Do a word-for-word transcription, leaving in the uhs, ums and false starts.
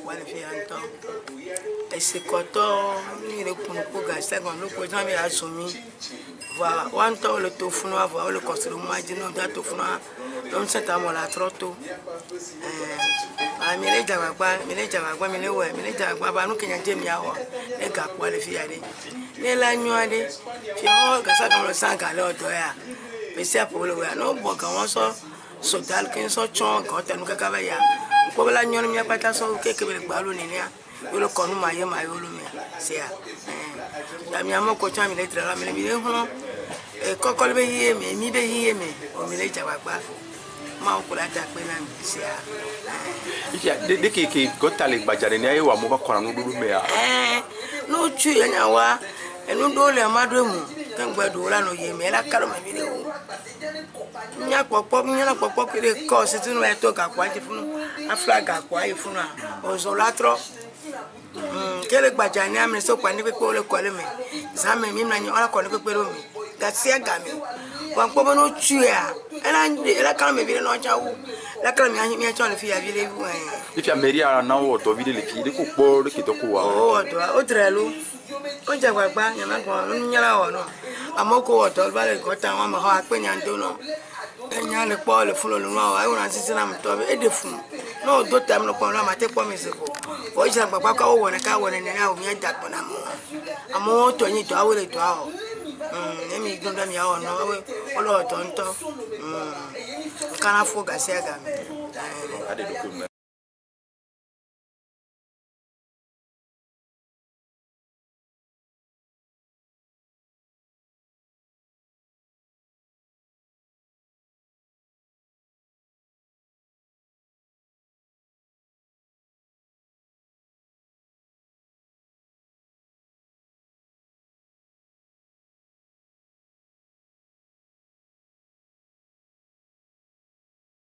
qualifié en temps. Et c'est quand on est pour nous gagner, quand nous pouvons jamais assumer. Voilà, on temps le tofu noir, voir le construire moi, dis nous d'un tofu noir, donc c'est à moi la trop tôt. Ah, mais les jabagba, mais les jabagba, mais les ouais, mais les jabagba, nous qui n'y a jamais eu, les gars qualifiés. Les lagnois, fions, que ça comme le sang à l'autre, mais c'est pour le ouais, non, bon, quand on sort, sautal, qu'un sort chon, quand on nous cavaya. Pour la nuit, il n'y a pas de son quelque chose de ballon, il le connaît, maille, maille, c'est la mienne, mon coach, il est là, mais il est là. Et quand on veut y aimer, il veut y aimer, on me l'a dit à quoi. Ma pour la table, c'est il y a des qui got à l'exbajarenia ou à Mova Koramoudoumea. Eh, no, tu y en a, et nous deux, les madres, quand on doit nous y aimer, la calme vidéo. Il n'y a pas de problème, il n'y a pas de problème, c'est une lettre à quoi il faut un flag à quoi il faut un zolatro. Quel est le Bajania, mais ce qu'on ne peut pas le coller, ça me mime la qu'on ne peut pas le Garcia Gami. Quand on nous tue, elle a calme vidéo, la calme, il y a une fille à vivre. Il y a Maria now or to vide les filles, les coups, les kitokoa. Oh, Autrello. On ne voit pas, il y a un peu de temps. À mon côté, il va le côté, on va avoir un peu de temps. Il y a le poids, le fou, le noir, on a dit et des fous. Non, d'autres temps, le point là, ma tête, pas mes épaules. Oui, je ne peux pas qu'on ait un cas où on est là, on vient d'apprendre à moi. À mon tour, il doit avoir les toits. Hum, il donne un yaourt, on l'a entendu. Hum, quand on a fou, gasser à gamme.